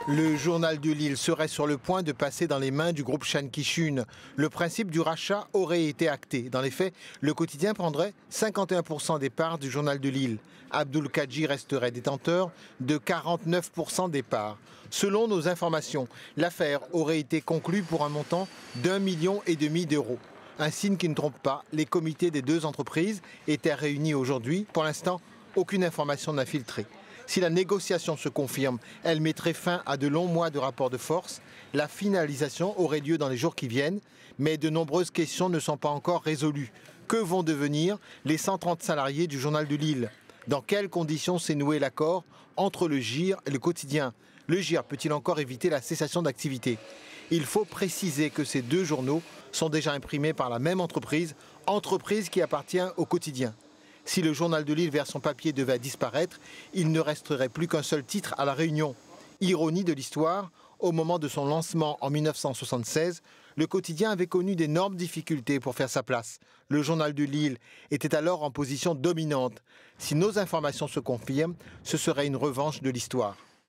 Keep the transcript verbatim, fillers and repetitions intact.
Le journal de Lille serait sur le point de passer dans les mains du groupe Chan Ki-shun. Le principe du rachat aurait été acté. Dans les faits, le quotidien prendrait cinquante et un pour cent des parts du journal de Lille. Abdul Kadji resterait détenteur de quarante-neuf pour cent des parts. Selon nos informations, l'affaire aurait été conclue pour un montant d'un million et demi d'euros. Un signe qui ne trompe pas, les comités des deux entreprises étaient réunis aujourd'hui. Pour l'instant, aucune information n'a filtré. Si la négociation se confirme, elle mettrait fin à de longs mois de rapports de force. La finalisation aurait lieu dans les jours qui viennent, mais de nombreuses questions ne sont pas encore résolues. Que vont devenir les cent trente salariés du journal de Lille? Dans quelles conditions s'est noué l'accord entre le G I R et le quotidien? Le G I R peut-il encore éviter la cessation d'activité? Il faut préciser que ces deux journaux sont déjà imprimés par la même entreprise, entreprise qui appartient au quotidien. Si le journal de Lille version papier devait disparaître, il ne resterait plus qu'un seul titre à La Réunion. Ironie de l'histoire, au moment de son lancement en mille neuf cent soixante-seize, le quotidien avait connu d'énormes difficultés pour faire sa place. Le journal de Lille était alors en position dominante. Si nos informations se confirment, ce serait une revanche de l'histoire.